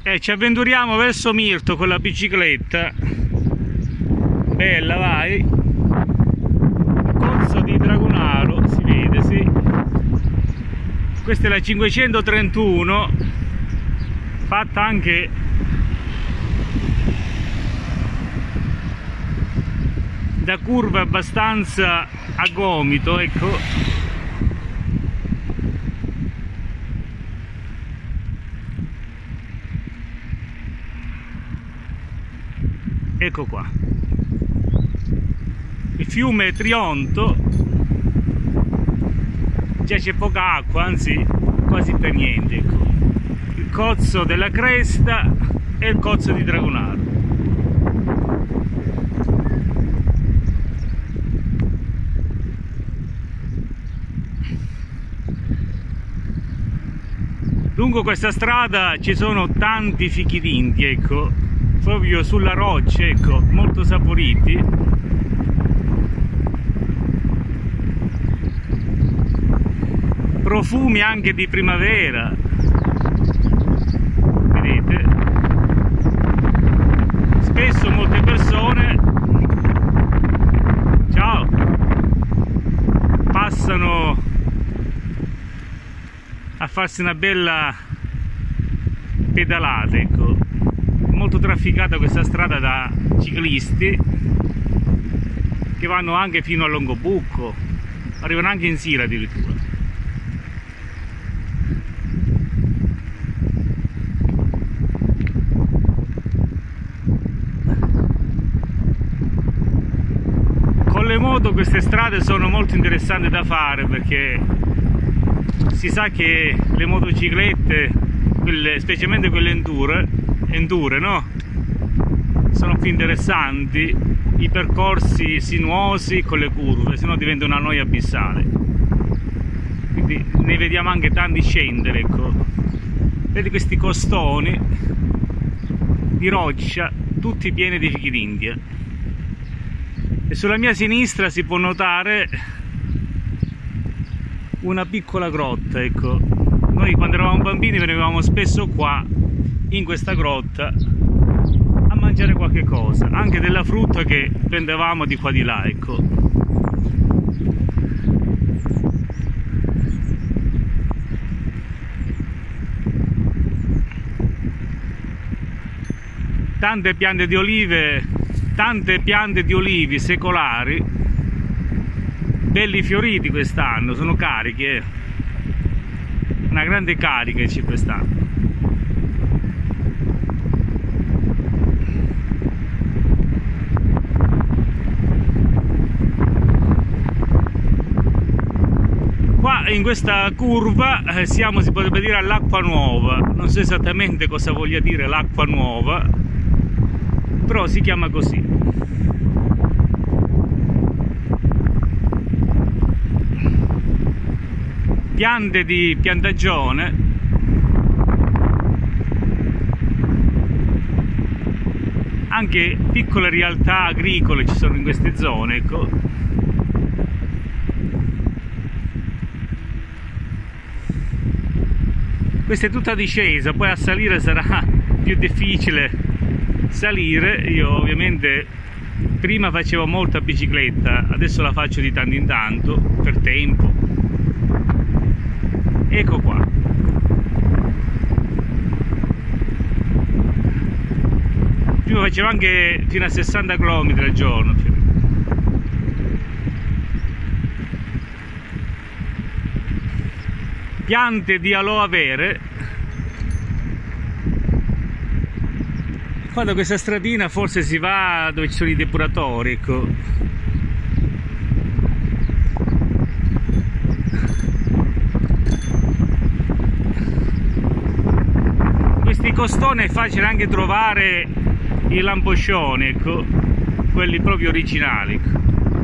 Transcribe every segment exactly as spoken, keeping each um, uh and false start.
E ci avventuriamo verso Mirto con la bicicletta. Bella, vai. Corso di Dragonaro, si vede, sì. Questa è la cinquecentotrentuno, fatta anche da curve abbastanza a gomito, ecco. Ecco qua il fiume Trionto, già c'è poca acqua, anzi quasi per niente, ecco. Il cozzo della Cresta e il cozzo di Dragonaro. Lungo questa strada ci sono tanti fichidindi, ecco, proprio sulla roccia, ecco, molto saporiti. Profumi anche di primavera, vedete? Spesso molte persone, ciao, passano a farsi una bella pedalata, ecco. Molto trafficata questa strada da ciclisti che vanno anche fino a Longobucco, arrivano anche in Sila addirittura. Con le moto queste strade sono molto interessanti da fare, perché si sa che le motociclette, quelle, specialmente quelle endure, endure, no? Sono più interessanti, i percorsi sinuosi con le curve, se no diventa una noia abissale. Quindi ne vediamo anche tanti scendere, ecco. Vedi questi costoni di roccia, tutti pieni di fichi d'India. E sulla mia sinistra si può notare una piccola grotta, ecco. Noi quando eravamo bambini venivamo spesso qua in questa grotta a mangiare qualche cosa, anche della frutta che prendevamo di qua di là, ecco. Tante piante di olive, tante piante di olivi secolari, belli fioriti quest'anno, sono cariche, una grande carica c'è quest'anno. Qua in questa curva eh, siamo, si potrebbe dire, all'Acqua Nuova, non so esattamente cosa voglia dire l'Acqua Nuova, però si chiama così. Piante di piantagione, anche piccole realtà agricole ci sono in queste zone, ecco. Questa è tutta discesa, poi a salire sarà più difficile salire. Io ovviamente prima facevo molta bicicletta, adesso la faccio di tanto in tanto per tempo. Ecco qua. Prima facevo anche fino a sessanta chilometri al giorno. Piante di aloe vera. Qua da questa stradina forse si va dove ci sono i depuratori, ecco. Questi costoni è facile anche trovare i lamposcioni, ecco, quelli proprio originali, ecco.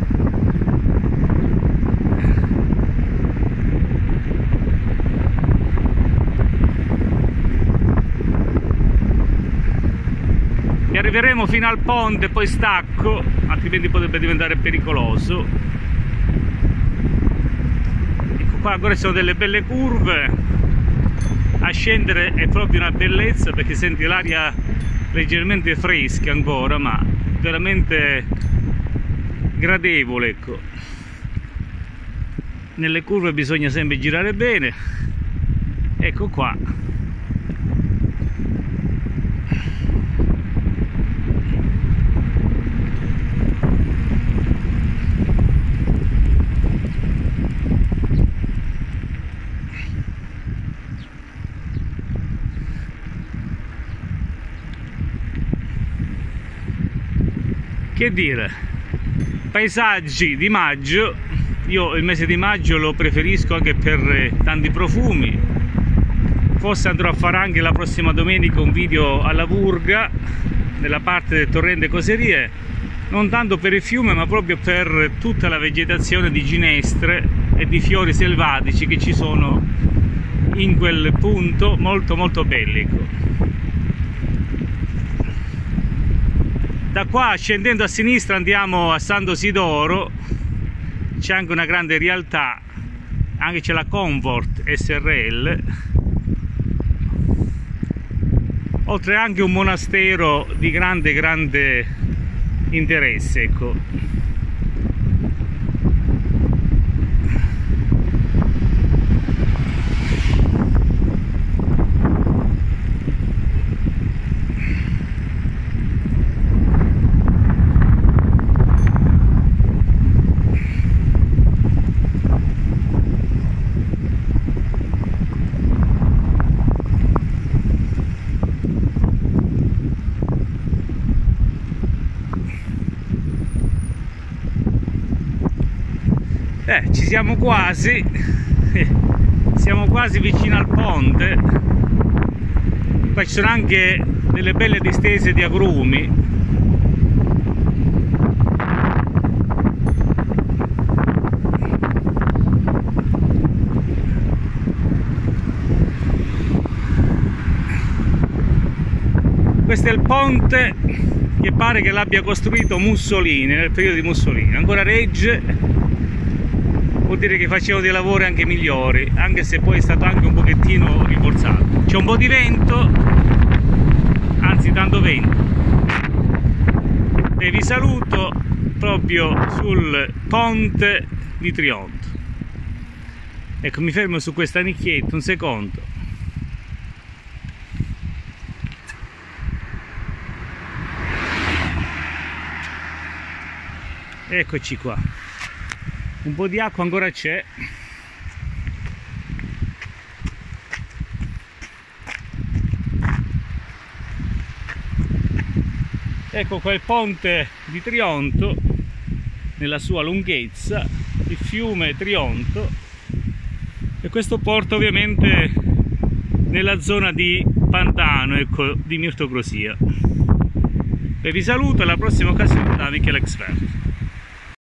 E arriveremo fino al ponte, poi stacco, altrimenti potrebbe diventare pericoloso. Ecco qua, ancora ci sono delle belle curve. a scendere è proprio una bellezza, perché senti l'aria leggermente fresca ancora, ma veramente gradevole, ecco. Nelle curve bisogna sempre girare bene. Ecco qua. Che dire, paesaggi di maggio. Io il mese di maggio lo preferisco anche per tanti profumi. Forse andrò a fare anche la prossima domenica un video alla Vurga, nella parte del torrente Coserie, non tanto per il fiume ma proprio per tutta la vegetazione di ginestre e di fiori selvatici che ci sono in quel punto, molto molto bellico. Da qua, scendendo a sinistra, andiamo a Sant'Isidoro. C'è anche una grande realtà, anche c'è la Comfort S R L, oltre anche un monastero di grande grande interesse, ecco. Eh, ci siamo quasi, siamo quasi vicino al ponte. Qua ci sono anche delle belle distese di agrumi. Questo è il ponte che pare che l'abbia costruito Mussolini, nel periodo di Mussolini, ancora regge. Vuol dire che facevano dei lavori anche migliori, anche se poi è stato anche un pochettino rinforzato. C'è un po' di vento, anzi tanto vento, e vi saluto proprio sul ponte di Trionto. Ecco, mi fermo su questa nicchietta un secondo. Eccoci qua. Un po' di acqua ancora c'è. Ecco qua il ponte di Trionto nella sua lunghezza, il fiume Trionto, e questo porta ovviamente nella zona di Pantano, ecco, di Mirtocrosia. E vi saluto, alla prossima occasione da Michele Expert.